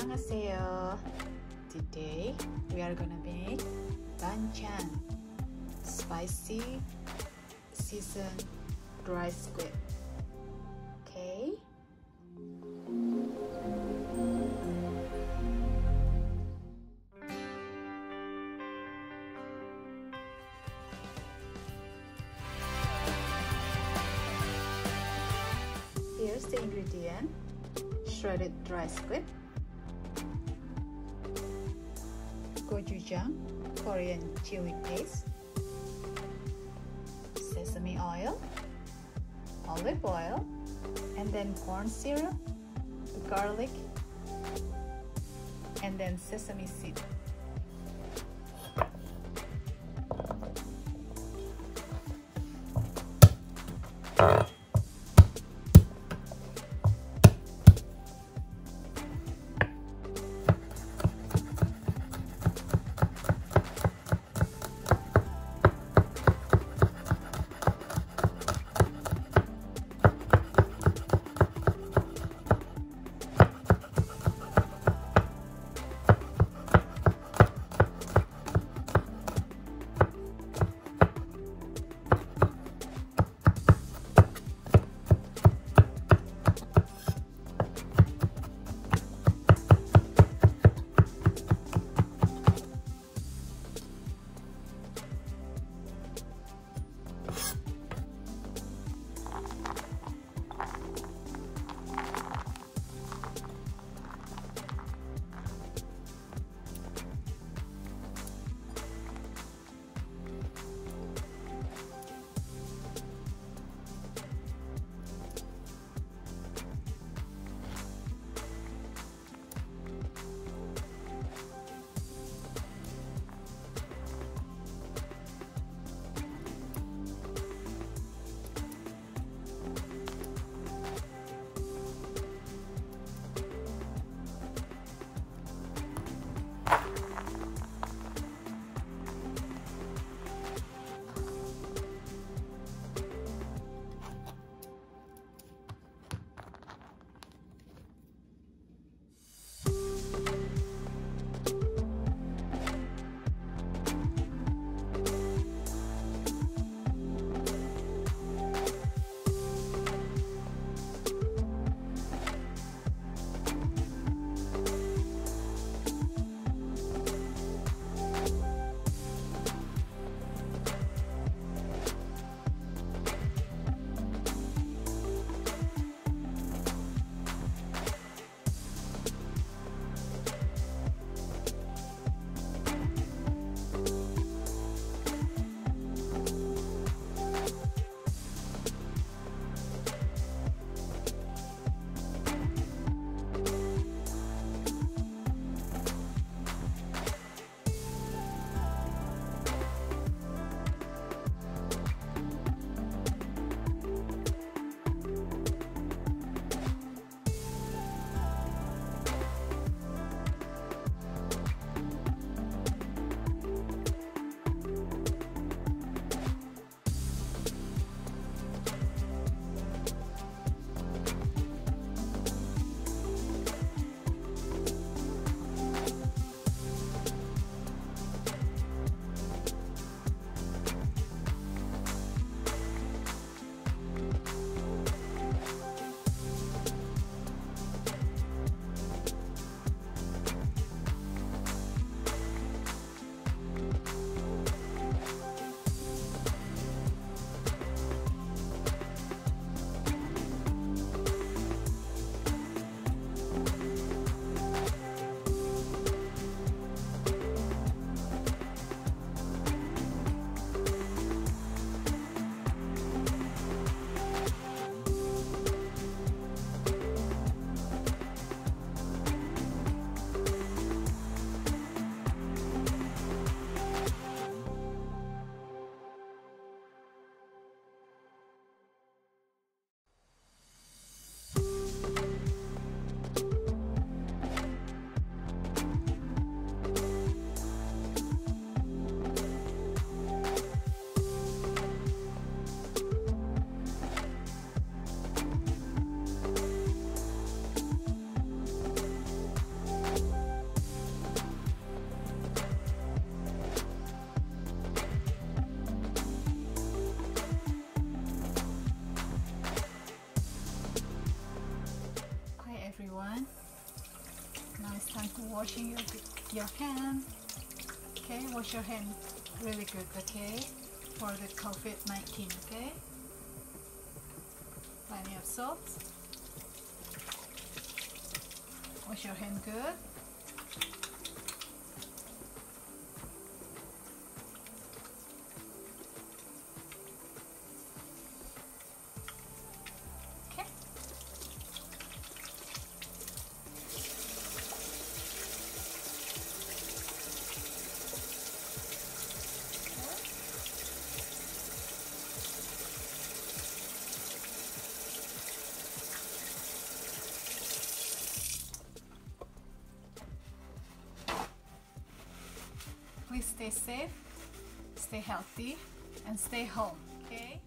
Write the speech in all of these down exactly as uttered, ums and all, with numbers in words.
Annyeonghaseyo. Today we are gonna make banchan, spicy seasoned dry squid. Okay. Here's the ingredient: shredded dry squid, gochujang, Korean chili paste, sesame oil, olive oil, and then corn syrup, garlic, and then sesame seed. everyone. Now it's time to washing your, your hand. Okay, wash your hand really good, okay? For the COVID nineteen, okay? Plenty of salt. Wash your hand good. Okay. Please stay safe, stay healthy, and stay home, okay?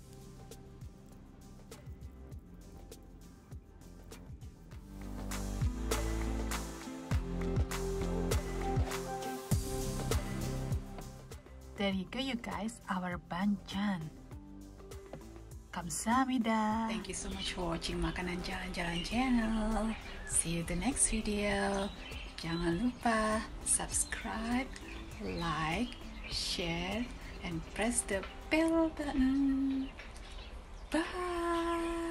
There you go, you guys, our banchan. Kamsahamnida. Thank you so much for watching Makanan Jalan-Jalan channel. See you the next video. Jangan lupa subscribe, like, share, and press the bell button. Bye.